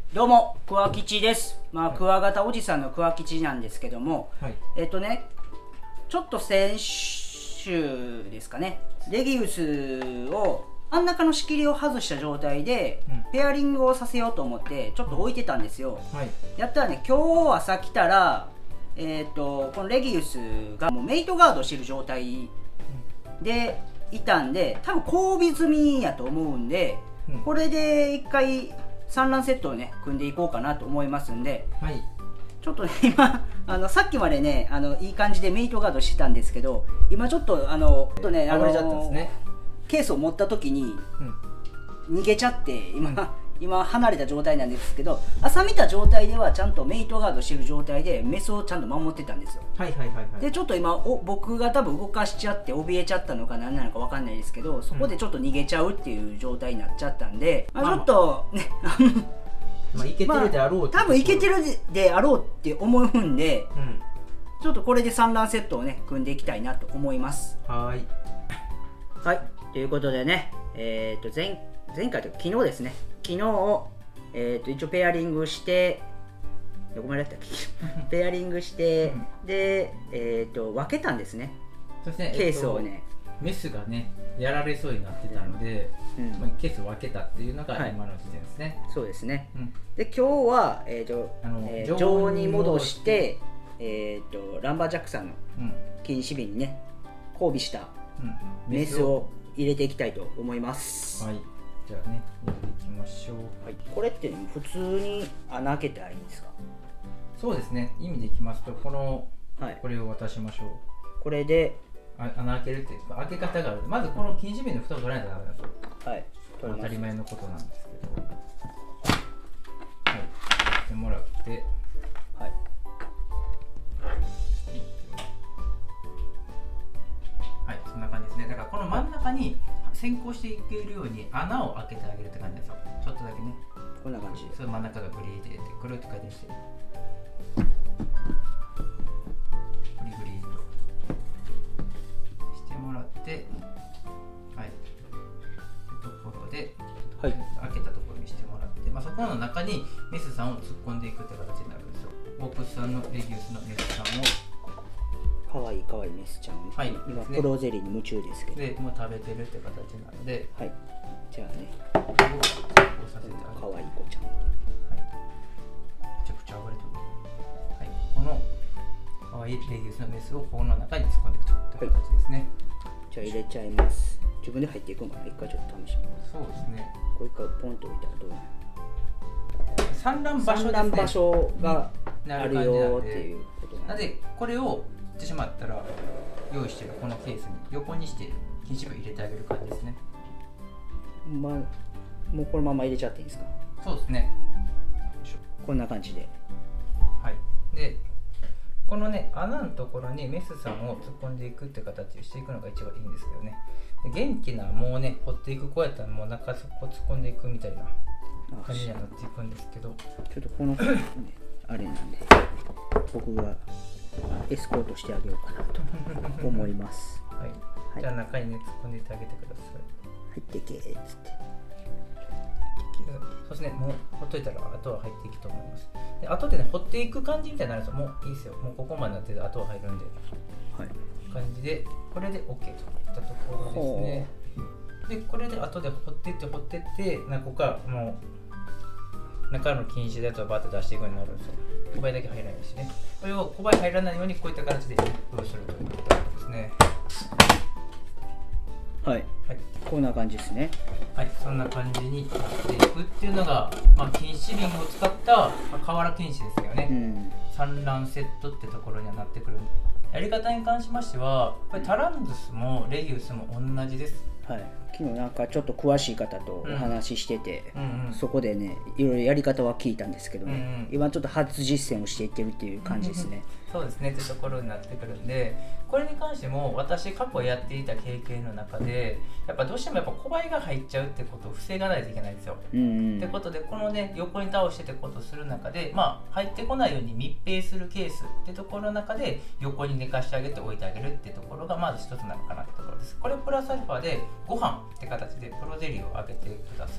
どうも、桑吉です。クワガタおじさんの桑吉なんですけども、はい、ちょっと先週ですかね、レギウスを真ん中の仕切りを外した状態で、ペアリングをさせようと思ってちょっと置いてたんですよ。はい、やったらね、今日朝来たら、このレギウスがもうメイトガードしてる状態でいたんで、多分交尾済みやと思うんで、これで一回産卵セットをね組んでいこうかなと思いますんで、はい、ちょっとね今さっきまでねいい感じでメイトガードしてたんですけど、今ちょっとケースを持った時に逃げちゃって今離れた状態なんですけど、朝見た状態ではちゃんとメイトガードしてる状態でメスをちゃんと守ってたんですよ。でちょっと今僕が多分動かしちゃって怯えちゃったのか何なのか分かんないですけど、そこでちょっと逃げちゃうっていう状態になっちゃったんで、ちょっとねいけてるであろう、 多分いけてるであろうって思うんで、ちょっとこれで産卵セットをね組んでいきたいなと思います。はい、ということでね、前回というか昨日ですね、昨日一応ペアリングしてどこまでだったっけペアリングして、で分けたんですね。ケースをね、 メスがねやられそうになってたので、ケースを分けたっていうのが今の時点ですね。 そうですね。で今日は常に戻してランバージャックさんの禁止瓶にね交尾したメスを入れていきたいと思います。はい、 じゃあね入れていきましょう。 はい、これって普通に穴開けたらいいんですか？ そうですね、意味でいきますとこれを渡しましょう。これで穴開けるっていうか開け方がある。まずこの禁止瓶の蓋を取らないとダメだと。はい、当たり前のことなんですけど、はい、してもらって、はい、はい、そんな感じですね。だからこの真ん中に先行していけるように穴を開けてあげるって感じですよ。ちょっとだけね、 こんな感じで、 それ真ん中がグリーって入れてくるって回転してグリグリとしてもらって、はい、ところで、はい、開けたところにしてもらって、そこの中にメスさんを突っ込んでいくって形になるんですよ。ボックスさんのレギウスのメスさんを、 かわいいかわいいメスちゃんを、はい、今フローゼリーに夢中ですけど、 でもう食べてるって形なので、 はい、じゃあね、 こうさせてあげる。 かわいい子ちゃん、 はい、めちゃくちゃ暴れてる。はい、このかわいいレギウスのメスをこの中に突っ込んでいくという形ですね。 はい、じゃあ入れちゃいます。自分で入っていくのかな。一回ちょっと試します。 そうですね。 これ一回ポンと置いたらどうなる？ 産卵場所ですね。 産卵場所があるよっていうことなので、これをしてしまったら用意しているこのケースに横にして禁止瓶を入れてあげる感じですね。 もうこのまま入れちゃっていいんですか？ そうですね。 こんな感じで。 はい。で、このね穴のところにメスさんを突っ込んでいくって形をしていくのが一番いいんですけどね。で元気なもうね掘っていく子やったらもう中そこ突っ込んでいくみたいな感じにはなっていくんですけど、 ちょっとこの、ね、あれなんで僕がエスコートしてあげようかなと思います。 はい。じゃあ中にね突っ込んでいってあげてください。 入ってけーっつって。 そうですね、もうほっといたらあとは入っていくと思います。で後でね掘っていく感じみたいになるんですよ。もういいですよ。もうここまでなってあとは入るんで、はい、感じでこれで OK といったところですね。でこれで後で掘っていってここからもう中の禁止でやつをバーッと出していくようになるんですよ。小林だけ入らないしね。これを小林入らないようにこういった形で用意するということですね。 はい、はい、こんな感じですね。 はい、そんな感じになっていくっていうのが、禁止瓶を使った瓦禁止ですよね。産卵セットってところにはなってくる。やり方に関しましては、やっぱりタランズスもレギウスも同じです。はい、 昨日なんかちょっと詳しい方とお話ししてて、そこでねいろいろやり方は聞いたんですけどね、今ちょっと初実践をしていってるっていう感じですね。 そうですねってところになってくるんで、これに関しても私過去やっていた経験の中でやっぱどうしてもやっぱ小バエが入っちゃうってことを防がないといけないんですよ。ってことでこのね横に倒してってことをする中で入ってこないように密閉するケースってところの中で横に寝かしてあげて置いてあげるってところがまず一つなのかなってところです。これプラスアルファでご飯って形でプロゼリーをあげてください。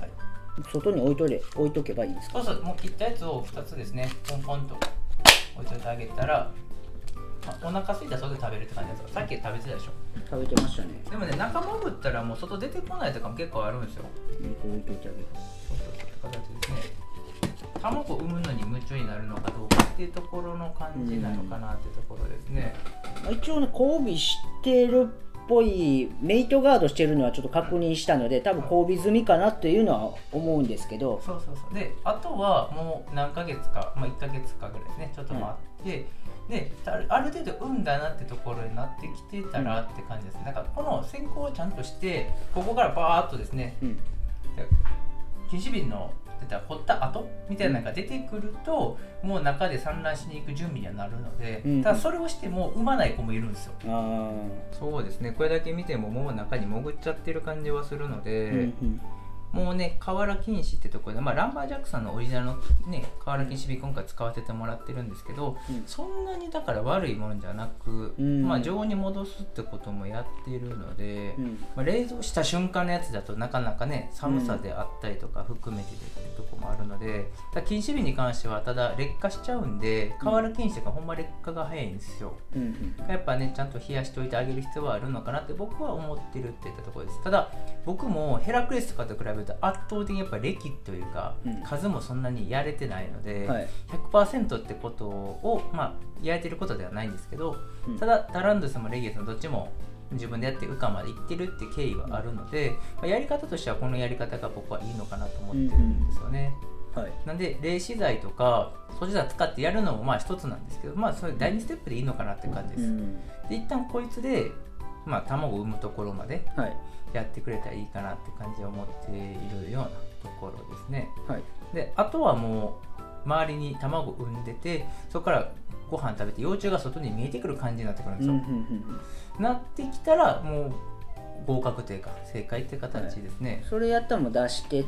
外に置いとけばいいんですか？ そうそう、もう切ったやつを2つですね、ポンポンと置いといてあげたら、お腹空いたら外で食べるって感じですか。さっき食べてたでしょ。 食べてましたね。 でもね、中潜ったらもう外出てこないとかも結構あるんですよ。 置いといてあげる。 そうそうそういう形ですね。卵を産むのに夢中になるのかどうかっていうところの感じなのかなっていうところですね。 一応ね、交尾してるっぽい、メイトガードしてるのはちょっと確認したので、多分交尾済みかなっていうのは思うんですけど、 そうそうそう。で、あとはもう何ヶ月か、1ヶ月かぐらいですね、ちょっと待って、である程度産んだなってところになってきてたらって感じですね。だからこの先行をちゃんとして、ここからバーっとですね、禁止瓶の掘った跡みたいなのが出てくると、もう中で産卵しに行く準備にはなるので、ただそれをしても産まない子もいるんですよ。そうですね、これだけ見てももう中に潜っちゃってる感じはするので、もうね、河原禁止ってところで、ランバージャックさんのオリジナルのね、河原禁止瓶今回使わせてもらってるんですけど、そんなにだから悪いものじゃなく、常温に戻すってこともやっているので、冷蔵した瞬間のやつだとなかなかね、寒さであったりとか含めてっていうところもあるので、禁止瓶に関してはただ劣化しちゃうんで、河原禁止がほんま劣化が早いんですよ。やっぱね、ちゃんと冷やしておいてあげる必要はあるのかなって僕は思ってるっていったところです。ただ僕もヘラクレスとかと比べると圧倒的にやっぱ歴というか、数もそんなにやれてないので、100% ってことをやれてることではないんですけど、ただタランドゥスもレギウスもどっちも自分でやって羽化までいってるって経緯はあるので、やり方としてはこのやり方が僕はいいのかなと思ってるんですよね。なんで冷死剤とか素子剤使ってやるのも一つなんですけど、それ第2ステップでいいのかなって感じです。で一旦こいつで卵を産むところまでやってくれたらいいかなって感じを思っているようなところですね。であとはもう周りに卵を産んでて、そこからご飯食べて幼虫が外に見えてくる感じになってくるんですよ。なってきたらもう合格というか正解って形ですね。 それやったらもう出してって、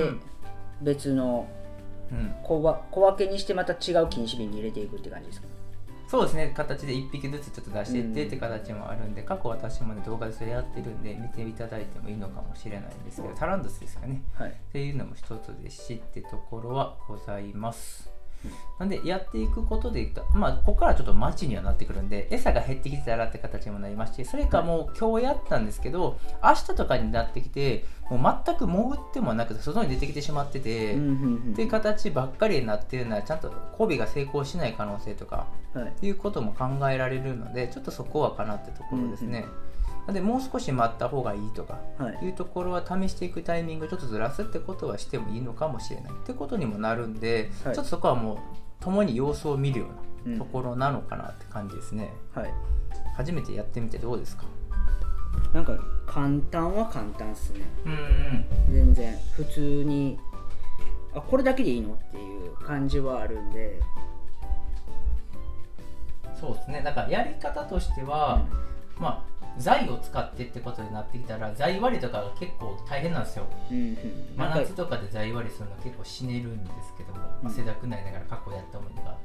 別の小分けにしてまた違う禁止瓶に入れていくって感じですか？ そうですね、形で1匹ずつちょっと出していってって形もあるんで、過去私もね動画でそれやってるんで見ていただいてもいいのかもしれないんですけど、タランドゥスですかね、っていうのも一つですしってところはございます。なんでやっていくことでいくと、ここからちょっと待ちにはなってくるんで、餌が減ってきてたらって形にもなりますし、それかもう今日やったんですけど、明日とかになってきてもう全く潜ってもなくて外に出てきてしまってて、っていう形ばっかりになっているのはちゃんと交尾が成功しない可能性とか、いうことも考えられるので、ちょっとそこはかなってところですね。でもう少し待った方がいいとかいうところは試していくタイミングをちょっとずらすってことはしてもいいのかもしれないってことにもなるんで、ちょっとそこはもう共に様子を見るようなところなのかなって感じですね。初めてやってみてどうですか？ なんか簡単は簡単っすね。全然普通にこれだけでいいのっていう感じはあるんで。 そうですね、だからやり方としては、材を使ってってことになってきたら材割りとかが結構大変なんですよ。真夏とかで材割りするの結構死ねるんですけども、汗だくなりながら過去やったものがあって、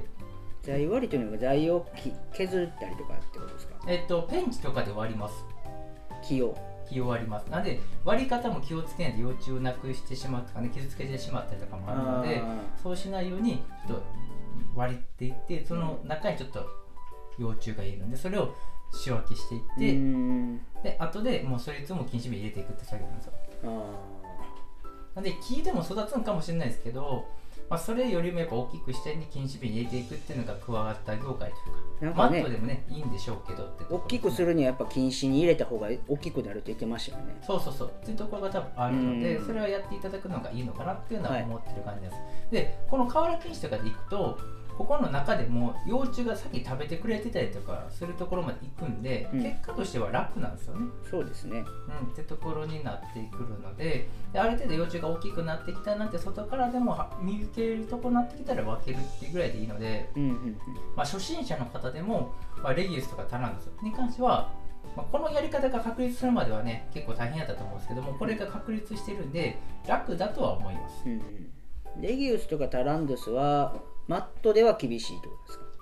材割りというのは材を削ったりとかってことですか？ ペンチとかで割ります。木を割ります。なので割り方も気をつけないで幼虫をなくしてしまうとかね、傷つけてしまったりとかもあるので、そうしないようにちょっと割っていって、その中にちょっと幼虫がいるのでそれを仕分けしていって、で後でもうそいつも禁止瓶入れていくって作業なんですよ。なので木でも育つのかもしれないですけど、それよりもやっぱ大きく下に禁止瓶入れていくっていうのがクワガタ業界というか、マットでもねいいんでしょうけどってところですね。大きくするにはやっぱ禁止に入れた方が大きくなるって言ってましたよね。そうっていうところが多分あるので、それはやっていただくのがいいのかなっていうのは思ってる感じです。でこの河原禁止とかでいくと、ここの中でも幼虫がさっき食べてくれてたりとかするところまで行くんで、結果としては楽なんですよね。そうですね、ってところになってくるので、ある程度幼虫が大きくなってきたなって外からでも見受けるところになってきたら分けるっていうぐらいでいいので、初心者の方でも、レギウスとかタランドゥスに関しては、このやり方が確立するまではね結構大変だったと思うんですけども、これが確立してるんで楽だとは思います。レギウスとかタランドゥスはマットでは厳しいってことですか？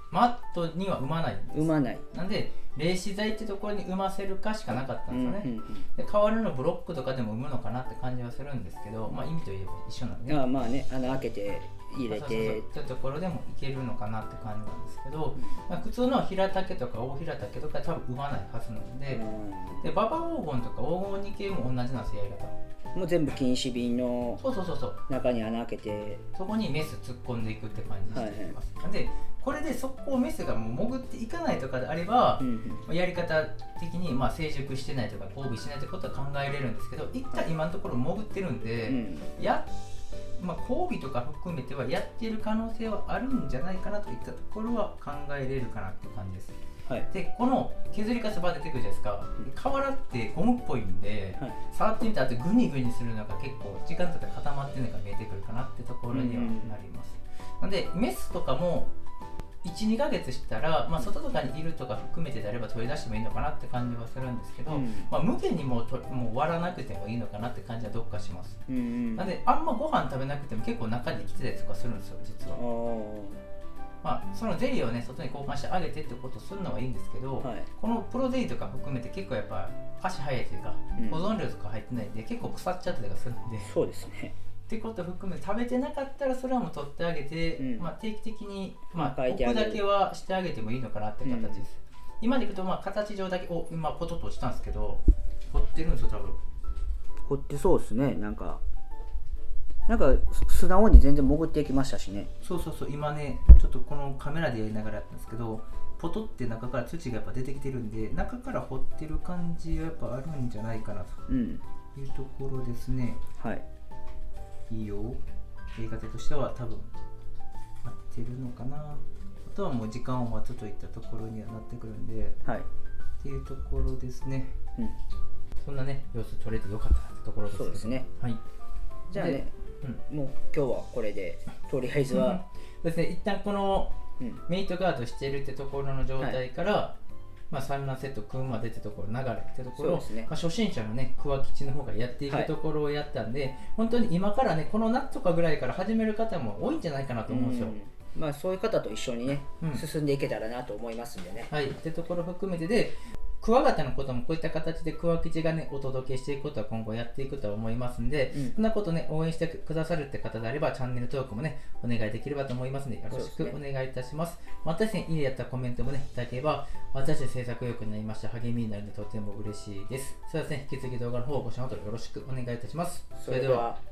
マットには産まないんです。 産まない。 なんで冷子材ってところに産ませるかしかなかったんですよね。で代わりのブロックとかでも産むのかなって感じはするんですけど、まあ意味といえば一緒なんで、 まあね、穴開けて入れてってところでもいけるのかなって感じなんですけど、まあ、普通の平竹とか大平竹とか多分産まないはずなので、で馬場黄金とか黄金2系も同じなんですよ、やり方。 もう全部禁止瓶の中に穴開けて、 そこにメス突っ込んでいくって感じにしていきます。でこれでそこをメスがもう潜っていかないとかであれば、やり方的にまあ成熟してないとか交尾しないということは考えれるんですけど、一回今のところ潜ってるんで、まあ、交尾とか含めてはやっている可能性はあるんじゃないかなといったところは考えれるかなって感じです。でこの削りかすバー出てくるじゃないですか。瓦ってゴムっぽいんで、触ってみた後グニグニするのが結構時間経って固まってるのが見えてくるかなってところにはなります。なのでメスとかも 1,2 ヶ月したら、まあ、外とかにいるとか含めてであれば取り出してもいいのかなって感じはするんですけど、まあ、無限にもう割らなくてもいいのかなって感じはどっかします。なのであんまご飯食べなくても結構中に生きてたりとかするんですよ、実は。まあ、そのゼリーをね外に交換してあげてってことをするのはいいんですけど、このプロゼリーとか含めて結構やっぱ足早いというか、保存料とか入ってないんで結構腐っちゃったりとかするんで、 そうですね。 ってことを含めて食べてなかったらそれはもう取ってあげて、まあ、定期的に、まあ、置くだけはしてあげてもいいのかなって形です。今でいくとまあ形上だけ今ポトッと落ちたんですけど、掘ってるんですよ多分。 掘ってそうですね。なんか素直に全然潜っていきましたしね。 そう今ねちょっとこのカメラでやりながらやったんですけど、ポトって中から土がやっぱ出てきてるんで、中から掘ってる感じはやっぱあるんじゃないかなというところですね。いいよ、やり方としては多分合ってるのかな。あとはもう時間を待つといったところにはなってくるんで、っていうところですね。そんなね様子取れてよかったなってところですけど。 そうですね。じゃあね、もう今日はこれでとりあえずはですね、一旦このメイトガードしているってところの状態から、まあ、産卵セット組むまでってところ、流れってところを、まあ、初心者のね桑吉の方がやっていくところをやったんで、本当に今からねこの夏とかぐらいから始める方も多いんじゃないかなと思うんですよ。 まあそういう方と一緒にね、進んでいけたらなと思いますんでね。 ってところ含めてで、クワガタのこともこういった形で桑吉がねお届けしていくことは今後やっていくとは思いますんで、そんなことね応援してくださるって方であればチャンネル登録もねお願いできればと思いますのでよろしくお願いいたします。またですね、いいねやったコメントもねいただければ私たち制作力になりまして励みになるのでとても嬉しいです。それではですね、引き続き動画の方をご視聴のほどよろしくお願いいたします。それでは。